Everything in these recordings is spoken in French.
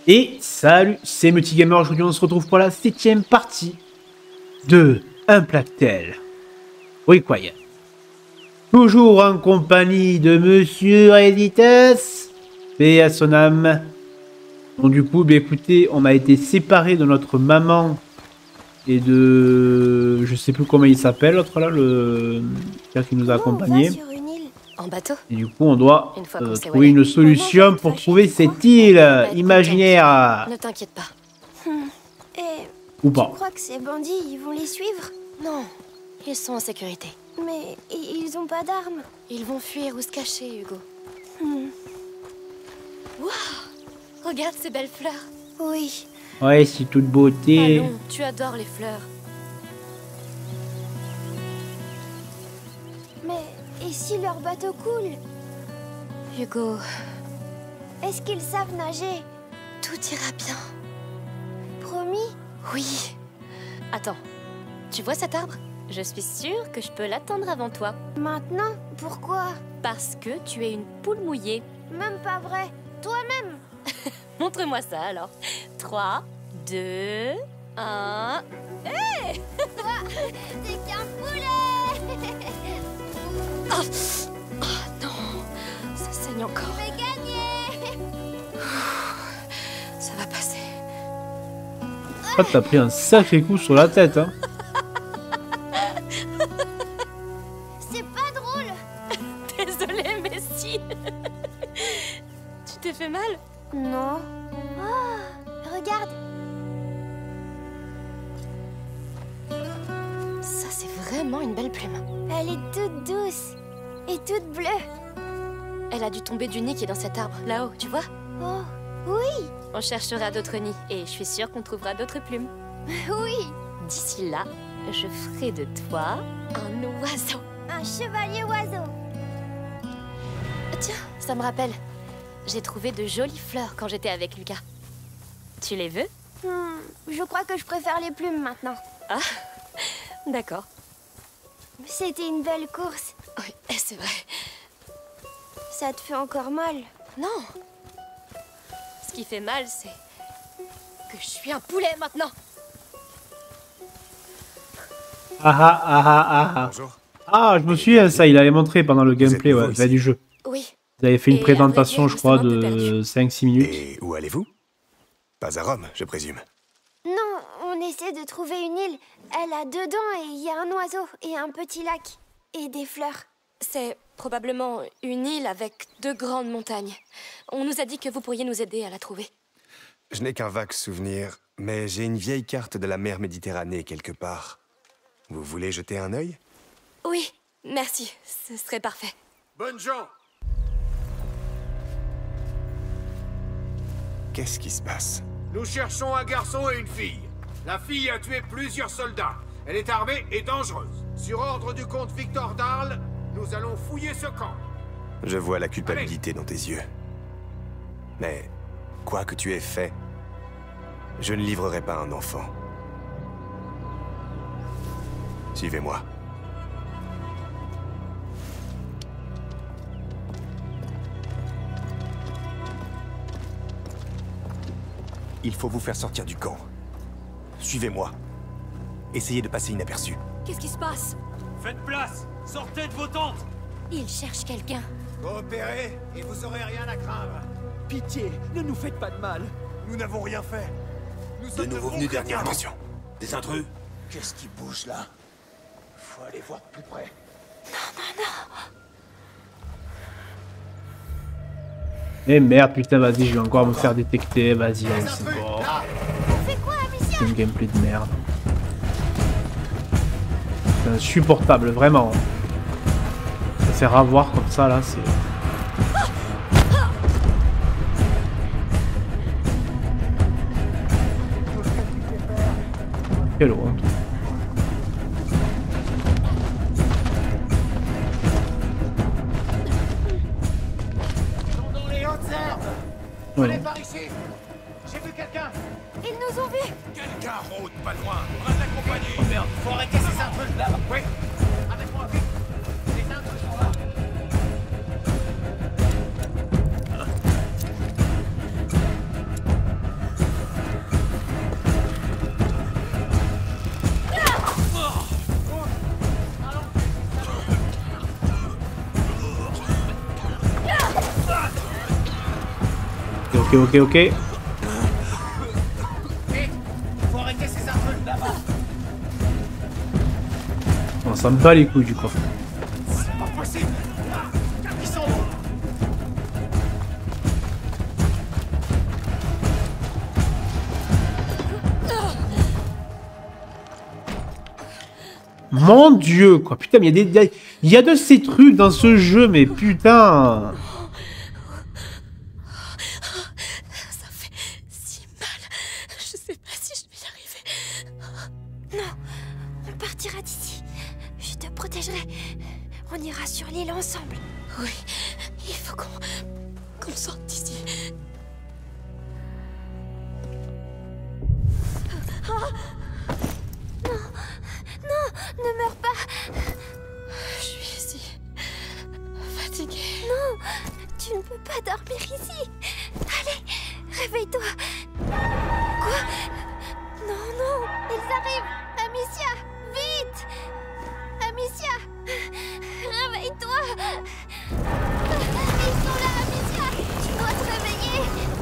Et salut, c'est Multi Gamer. Aujourd'hui, on se retrouve pour la 7ème partie de Un Plactel Required. Toujours en compagnie de Monsieur Editas, paix à son âme. Donc du coup, écoutez, on a été séparés de notre maman et de... je sais plus comment il s'appelle, l'autre là, le gars qui nous a accompagnés. En bateau. Et du coup, on doit trouver une Maman, solution pour trouver cette île imaginaire. Ne t'inquiète pas. Et Ou pas. tu crois que ces bandits, ils vont les suivre? Non, ils sont en sécurité. Mais ils ont pas d'armes. Ils vont fuir ou se cacher, Hugo. Waouh! Regarde ces belles fleurs. Oui. Ouais, c'est toute beauté. Allons, tu adores les fleurs. Mais et si leur bateau coule? Hugo, Est-ce qu'ils savent nager? tout ira bien. Promis? Oui. Attends, tu vois cet arbre? Je suis sûre que je peux l'atteindre avant toi. Maintenant? Pourquoi? Parce que tu es une poule mouillée. Même pas vrai. Toi-même? Montre-moi ça alors. 3, 2, 1... T'es qu'un poulet! Oh non, ça saigne encore. Je vais gagner! Ça va passer. Ah, t'as pris un sacré coup sur la tête, hein. C'est pas drôle! Désolée, mais si. Tu t'es fait mal? Non. Oh, regarde! Ça, c'est vraiment une belle plume. Elle est toute douce et toute bleue. Elle a dû tomber du nid qui est dans cet arbre, là-haut, tu vois? Oh, oui! On cherchera d'autres nids et je suis sûre qu'on trouvera d'autres plumes. Oui! D'ici là, je ferai de toi un oiseau. Un chevalier oiseau! Tiens, ça me rappelle. J'ai trouvé de jolies fleurs quand j'étais avec Lucas. Tu les veux? Je crois que je préfère les plumes maintenant. Ah, d'accord. C'était une belle course. Oui, c'est vrai. Ça te fait encore mal? Non. Ce qui fait mal, c'est que je suis un poulet maintenant. Ah ah ah ah ah. Bonjour. Ah, je me souviens, ça, il avait montré pendant le gameplay nouveau ouais, ici? du jeu. Oui. Vous avez fait une Et présentation, à vrai je crois, dire, justement, de peu 5-6 minutes. Et où allez-vous? Pas à Rome, je présume. Non, on essaie de trouver une île. Elle a 2 dents et il y a un oiseau et un petit lac. Et des fleurs. C'est probablement une île avec 2 grandes montagnes. On nous a dit que vous pourriez nous aider à la trouver. Je n'ai qu'un vague souvenir, mais j'ai une vieille carte de la mer Méditerranée quelque part. Vous voulez jeter un œil? Oui, merci. Ce serait parfait. Bonnes gens, Qu'est-ce qui se passe? nous cherchons un garçon et une fille. La fille a tué plusieurs soldats. Elle est armée et dangereuse. Sur ordre du comte Victor d'Arles, nous allons fouiller ce camp. Je vois la culpabilité dans tes yeux. Mais, quoi que tu aies fait, je ne livrerai pas un enfant. Suivez-moi. Il faut vous faire sortir du camp. Suivez-moi. Essayez de passer inaperçu. Qu'est-ce qui se passe? Faites place! Sortez de vos tentes! Il cherche quelqu'un. Coopérez et vous aurez rien à craindre. Pitié, ne nous faites pas de mal! Nous n'avons rien fait. Nous De sommes nouveau bons venus chrétiens. dernièrement. Attention. Des intrus? Qu'est-ce qui bouge là? Faut aller voir de plus près. Eh merde, putain, vas-y, je vais encore me faire détecter. Vas-y, allez, c'est bon. On fait quoi, Amicia? C'est une gameplay de merde. C'est insupportable, vraiment. Se faire avoir comme ça, là, c'est... Quelle honte. Dans les hautes herbes. Ouais. Par ici. J'ai vu quelqu'un. Ils nous ont vus! Quelqu'un rôde pas loin. On a de la compagnie. Oh merde. Faut arrêter ces intrus là. Oui. Avec moi, vite. Les intrus sont là. Ok. Faut arrêter ces affreux là-bas. On s'en bat les couilles du coup. C'est pas possible. Ils sont où? Mon dieu, quoi. Putain, mais il y a de ces trucs dans ce jeu, mais putain. Ça fait si mal. Je sais pas si je vais y arriver. Non, on partira d'ici. Je te protégerai. On ira sur l'île ensemble. Oui, il faut qu'on sorte d'ici. Ne meurs pas. Je suis ici, fatiguée. Non, tu ne peux pas dormir ici. Allez, réveille-toi. Quoi? Non, ils arrivent. Amicia, vite. Amicia, réveille-toi. Ils sont là, Amicia. Tu dois te réveiller.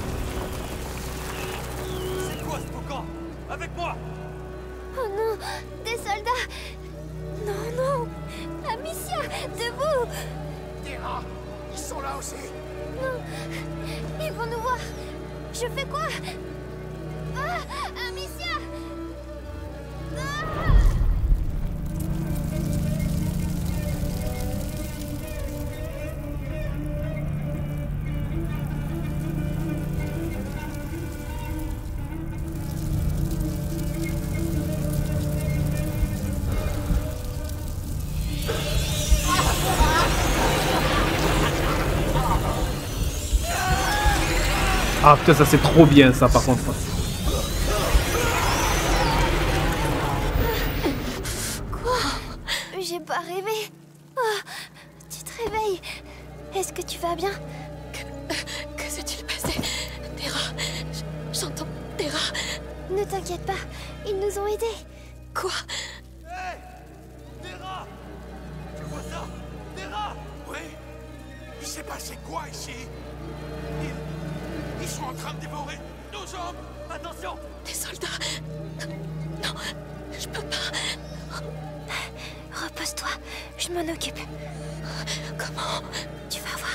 C'est quoi ce boucan? Avec moi! Oh non, des soldats. Non. Amicia, debout. Terra, ils sont là aussi. Non, ils vont nous voir. Je fais quoi? Ah, Amicia. Ah. Ah putain, ça c'est trop bien ça par contre. Quoi? J'ai pas rêvé. Oh, tu te réveilles. Est-ce que tu vas bien? Que s'est-il passé? Terra, j'entends Terra. Ne t'inquiète pas, ils nous ont aidés. Quoi? Hé! Terra! Tu vois ça? Terra! Oui. Il s'est passé quoi ici? Ils sont en train de dévorer nos hommes. Attention! Des soldats? Non, je peux pas. Repose-toi, je m'en occupe. Comment? Tu vas voir.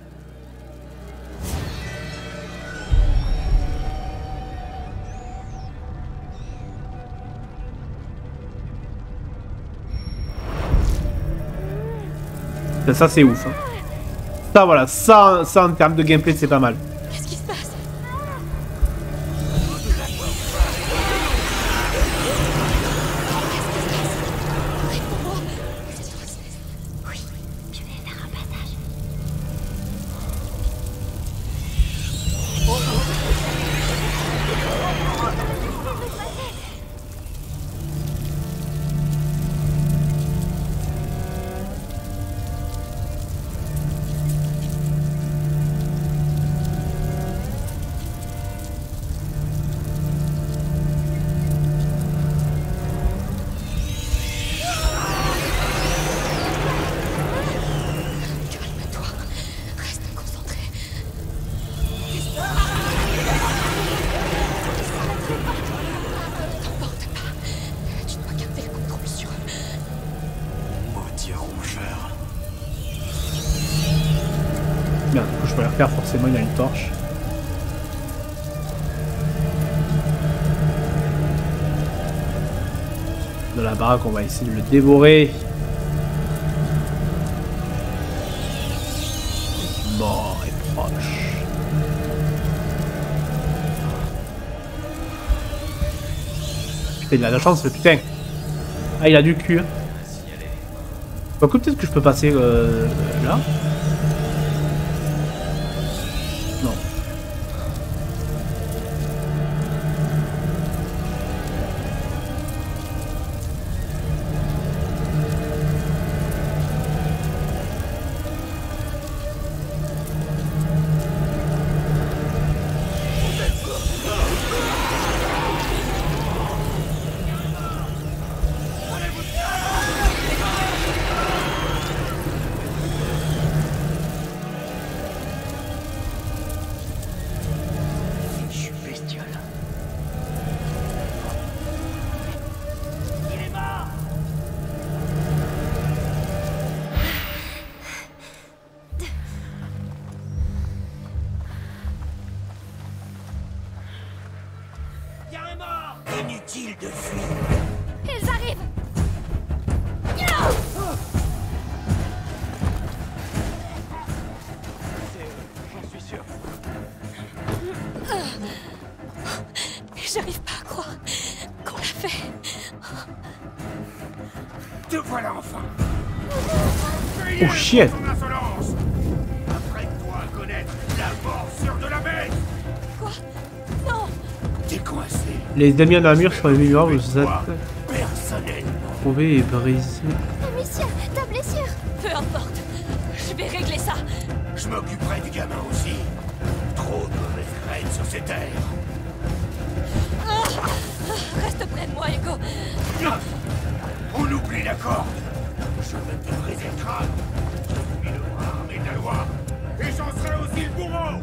Ça c'est ouf. Hein. Ça voilà, ça en termes de gameplay c'est pas mal. Qu'est-ce qui se passe? Réponds-moi. Oui, je vais faire un passage. Calme-toi. Reste concentré. T'emporte pas. Tu dois garder le contrôle sur eux. Maudit rongeur. Bien, du coup, je peux la refaire forcément, il y a une torche. De la baraque, on va essayer de le dévorer. Mort est proche. Putain, il a de la chance, le putain. Ah, il a du cul. Hein. Quoique, peut-être que je peux passer là. Non. Te voilà enfin. Oh shit. Ton insolence. Apprête-toi à connaître la mort sur de la bête. Quoi? Non! T'es coincé. Les damiens d'armure sur les mémoires vous êtes Personnellement. trouvés et brisés. Amicia, ta blessure. Peu importe. Je vais régler ça. Je m'occuperai du gamin aussi. Trop de mauvaises graines sur ces terres. Reste près de moi, Hugo. On oublie la corde. Je vais te briser le crâne. Je suis le bras armé de la loi. Et j'en serai aussi le bourreau.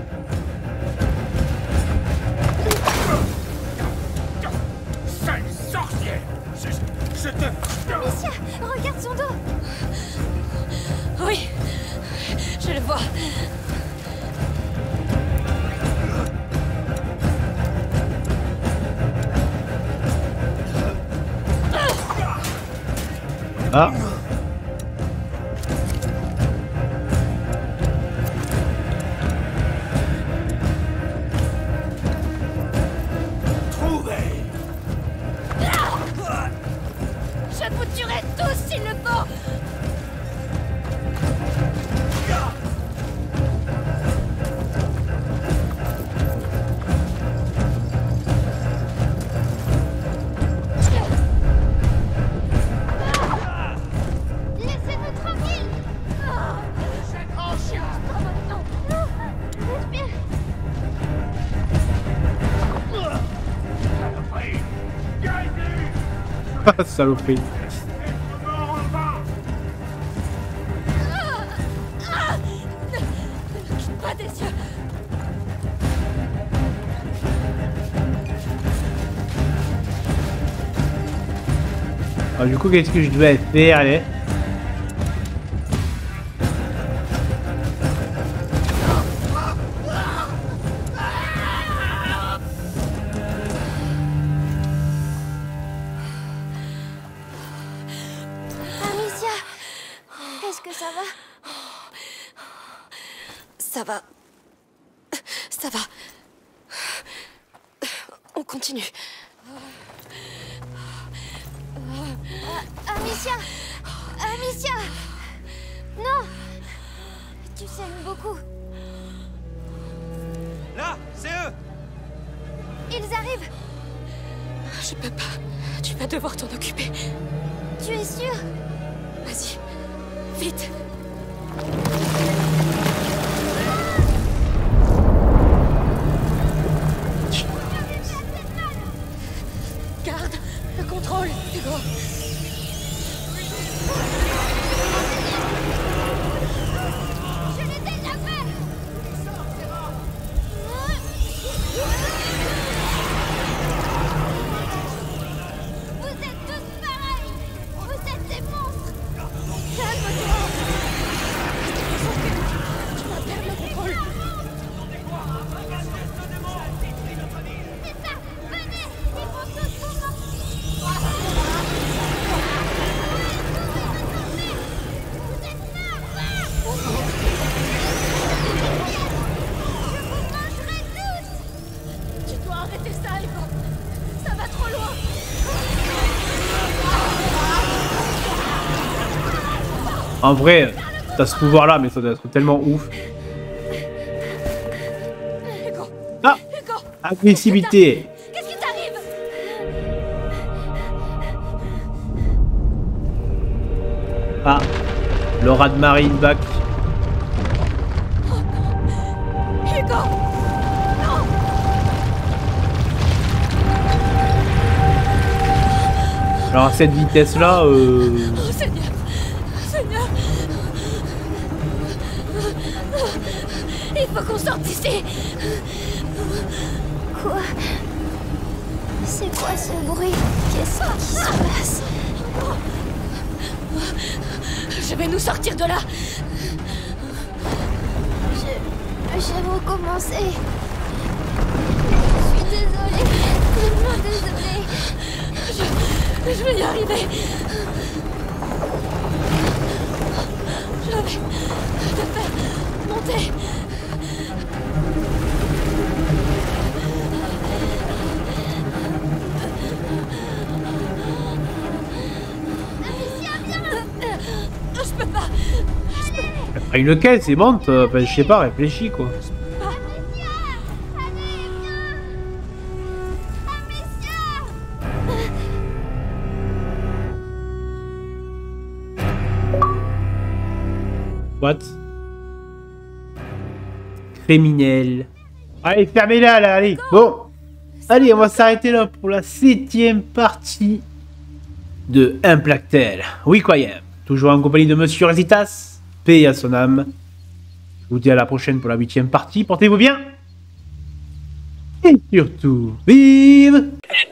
Sale sorcière. Je te... Amicia, regarde son dos. Oui, je le vois. Ah. Trouvé. Je vous tuerai tous s'il le faut. Laissez-nous tranquille. Oh, chien, pas maintenant. Respire. Saloperie. Ne quitte pas des yeux. Alors, du coup, qu'est-ce que je dois faire, allez? Amicia, est-ce que ça va? Ça va. Ça va. On continue. Amicia! Amicia! Non! Tu saignes beaucoup. Là, c'est eux. Ils arrivent! Je peux pas. Tu vas devoir t'en occuper. Tu es sûre? Vas-y. Vite. Garde le contrôle, Hugo. Je les ai tapés! Vous êtes tous pareils! Vous êtes des monstres! Calme-toi! Tu vas perdre le contrôle. C'est ça! Venez! Ils vont tous vous morts! Vous êtes morts! Je vous mangerai tous! Tu dois arrêter ça, Hugo. Ça va trop loin. En vrai, t'as ce pouvoir-là, mais ça doit être tellement ouf. Hugo. Ah! Hugo. Agressivité! Qu'est-ce qui t'arrive? Ah! Laura de Marine back. Hugo. Non. Alors à cette vitesse-là, Oh, Seigneur. Seigneur. Il faut qu'on sorte d'ici. Quoi? C'est quoi ce bruit? Qu'est-ce qui se passe? Je vais nous sortir de là. J'ai recommencé. Je suis désolée. Tellement désolée. Je vais y arriver. Je vais te faire monter. Amicia! Ah, une caisse et monte, enfin, je sais pas, réfléchis quoi. What? Criminel. Allez, fermez-la là, allez. Bon. Allez, on va s'arrêter là pour la 7e partie de Implactel. Oui, croyez. Toujours en compagnie de Monsieur Resitas. Paix à son âme. Je vous dis à la prochaine pour la 8e partie. Portez-vous bien. Et surtout, vive